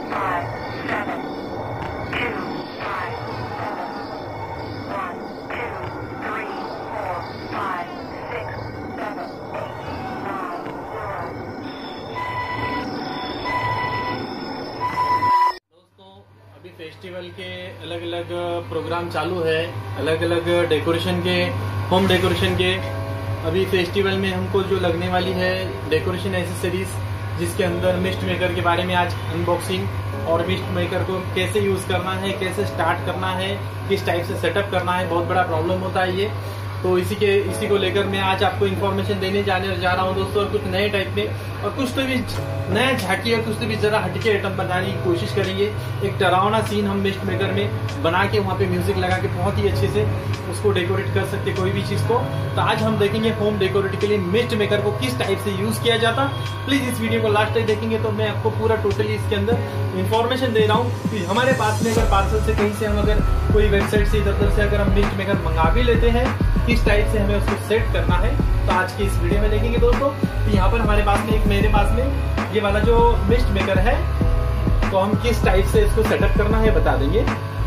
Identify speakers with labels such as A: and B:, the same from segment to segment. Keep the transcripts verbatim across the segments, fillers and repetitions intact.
A: Festival के अलग अलग प्रोग्राम चालू है, अलग अलग डेकोरेशन के, होम डेकोरेशन के। अभी फेस्टिवल में हमको जो लगने वाली है डेकोरेशन एसेसरीज, जिसके अंदर मिस्ट मेकर के बारे में आज अनबॉक्सिंग और मिस्ट मेकर को कैसे यूज करना है, कैसे स्टार्ट करना है, किस टाइप से सेटअप करना है। बहुत बड़ा प्रॉब्लम होता है ये, तो इसी के इसी को लेकर मैं आज आपको इन्फॉर्मेशन देने जाने जा रहा हूँ दोस्तों। और कुछ नए टाइप में और कुछ तो भी नया झांकी और कुछ तो भी जरा हटके आइटम बनाने की कोशिश करेंगे। एक डरावना सीन हम मिस्ट मेकर में बना के वहाँ पे म्यूजिक लगा के बहुत ही अच्छे से उसको डेकोरेट कर सकते कोई भी चीज को। तो आज हम देखेंगे होम डेकोरेट के लिए मिस्ट मेकर को किस टाइप से यूज किया जाता। प्लीज इस वीडियो को लास्ट तक देखेंगे तो मैं आपको पूरा टोटली इसके अंदर इन्फॉर्मेशन दे रहा हूँ कि हमारे पास में अगर पार्सल से कहीं से हम अगर कोई वेबसाइट से इधर उधर से अगर हम मिस्ट मेकर मंगा भी लेते हैं, किस टाइप से हमें उसको सेट करना है, तो आज की इस वीडियो में देखेंगे दोस्तों। तो यहाँ पर हमारे पास में एक मेरे पास में ये वाला जो मिस्ट मेकर है, तो हम किस टाइप से इसको सेटअप करना है बता देंगे।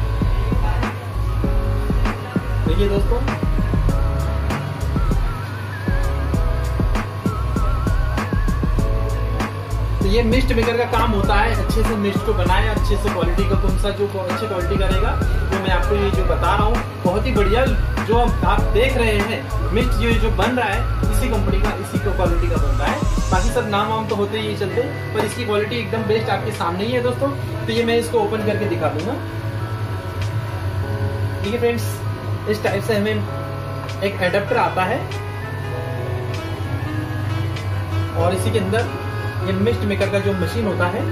A: देखिए दोस्तों, तो ये मिस्ट मेकर का काम होता है अच्छे से मिस्ट को बनाए, अच्छे से क्वालिटी का, कौन सा जो अच्छी क्वालिटी का रहेगा तो मैं आपको ये जो बता रहा हूँ बहुत ही बढ़िया जो आप देख रहे हैं मिस्ट ये जो बन रहा है इसी कंपनी का, इसी को क्वालिटी का बन रहा है। बाकी सब नाम वाम तो होते ही चलते, पर इसकी क्वालिटी एकदम बेस्ट आपके सामने ही है दोस्तों। तो ये मैं इसको ओपन करके दिखा दूंगा। ठीक है फ्रेंड्स, इस टाइप से हमें एक एडेप्टर आता है और इसी के अंदर ये मिस्ट मेकर का जो मशीन होता है,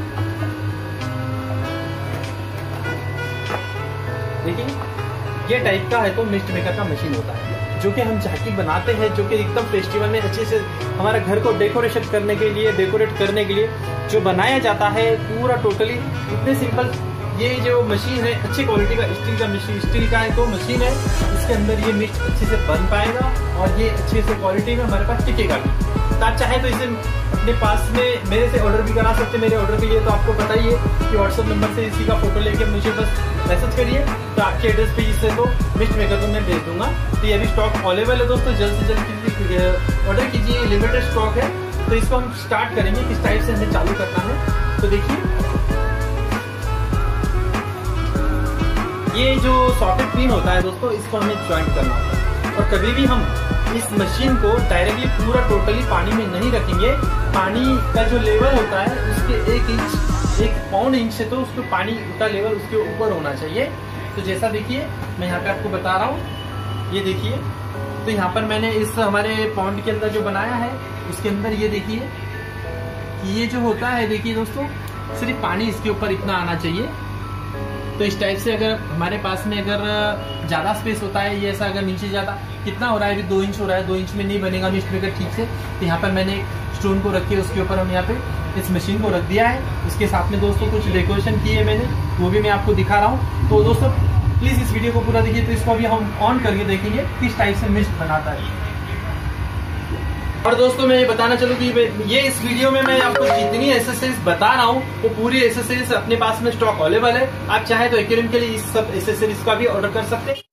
A: देखिए ये टाइप का है तो मिस्ट मेकर का मशीन होता है, जो कि हम झांकी बनाते हैं, जो कि एकदम फेस्टिवल में अच्छे से हमारे घर को डेकोरेशन करने के लिए, डेकोरेट करने के लिए जो बनाया जाता है पूरा टोटली इतने सिंपल। ये जो मशीन है अच्छी क्वालिटी का स्टील का मशीन स्टील का है तो मशीन है, इसके अंदर ये मिस्ट अच्छे से बन पाएगा और ये अच्छे से क्वालिटी में हमारे पास टिकेगा भी। तो आप चाहे तो इसे अपने पास में मेरे से ऑर्डर भी करा सकते हैं। मेरे ऑर्डर के लिए तो आपको पता ही है कि व्हाट्सएप नंबर से इसी का फोटो लेके मुझे बस मैसेज करिए, तो आपके एड्रेस पे इससे तो मिस्ट मेकर को मैं भेज दूंगा। तो ये भी स्टॉक अवेलेबल है दोस्तों, जल्द से जल्द ऑर्डर कीजिए, लिमिटेड स्टॉक है। तो इसको हम स्टार्ट करेंगे किस टाइप से हमें चालू करना है। तो देखिए ये जो सॉकेट पिन होता है दोस्तों, इसको हमें ज्वाइंट करना होता है। और कभी भी हम इस मशीन को डायरेक्टली पूरा टोटली पानी में नहीं रखेंगे। पानी का जो लेवल होता है उसके एक इंच एक पौन इंच से तो उसको पानी का लेवल उसके ऊपर होना चाहिए। तो जैसा देखिए मैं यहाँ पे आपको बता रहा हूँ, ये देखिए तो यहाँ पर मैंने इस हमारे पॉन्ड के अंदर जो बनाया है उसके अंदर ये देखिए कि ये जो होता है, देखिए दोस्तों सिर्फ पानी इसके ऊपर इतना आना चाहिए। तो इस टाइप से अगर हमारे पास में अगर ज्यादा स्पेस होता है, ये ऐसा अगर नीचे ज्यादा कितना हो रहा है, अभी दो इंच हो रहा है, दो इंच में नहीं बनेगा मिस्ट मेकर ठीक से। तो यहाँ पर मैंने स्टोन को रख के उसके ऊपर हम यहाँ पे इस मशीन को रख दिया है। उसके साथ में दोस्तों कुछ डेकोरेशन की है मैंने, वो भी मैं आपको दिखा रहा हूँ। तो दोस्तों प्लीज इस वीडियो को पूरा देखिए। तो इसको अभी हम ऑन करके देखेंगे किस टाइप से मिस्ट बनाता है। और दोस्तों मैं ये बताना चलूँ कि ये इस वीडियो में मैं आपको जितनी एसेसरीज बता रहा हूँ वो पूरी एसेसरीज अपने पास में स्टॉक अवेलेबल है। आप चाहे तो एक्वेरियम के लिए इस सब एसेसरीज का भी ऑर्डर कर सकते हैं।